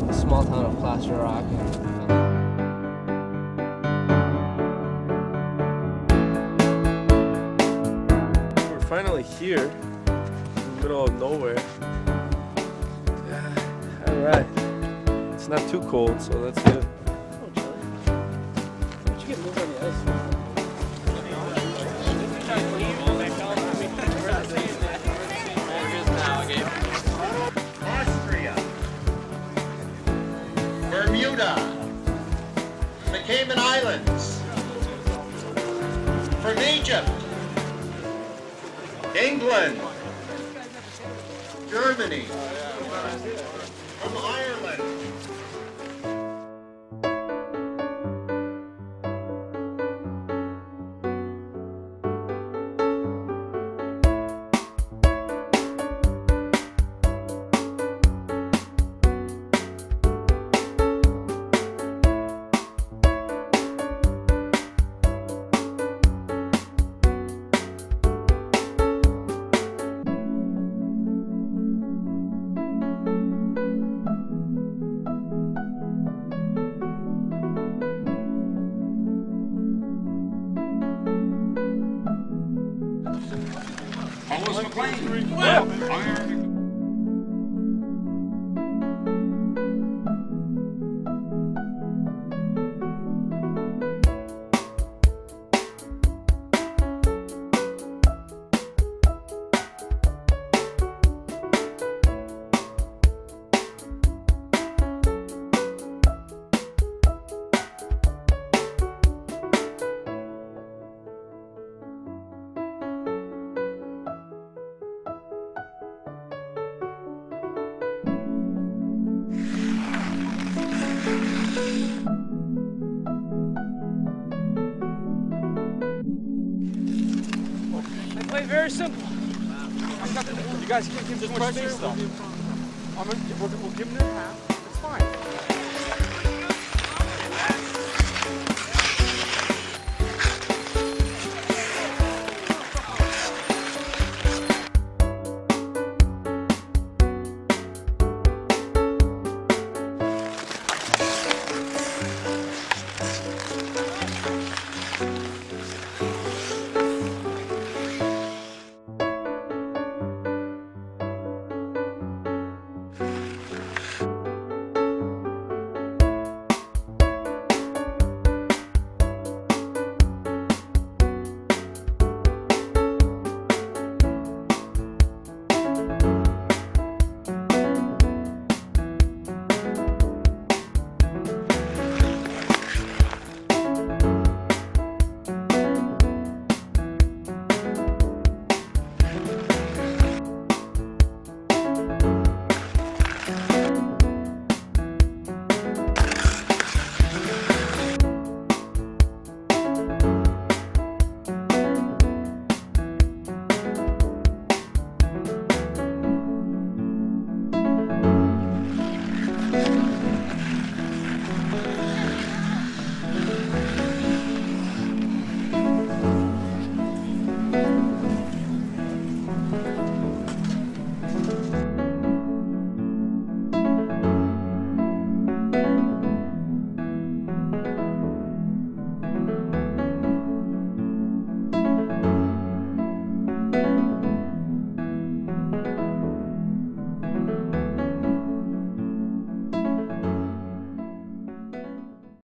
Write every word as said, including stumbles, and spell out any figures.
a small town of Placer Rock. We're finally here, in the middle of nowhere. Yeah, all right. It's not too cold, so that's good. Oh, chilly. Why'd you get moved on the ice? Austria, Bermuda, the Cayman Islands, from Egypt, England, Germany, from Ireland. Almost McLean. Well, Play very simple. You guys can't give too much space though. I'm gonna, we'll, we'll give them their half. It's fine.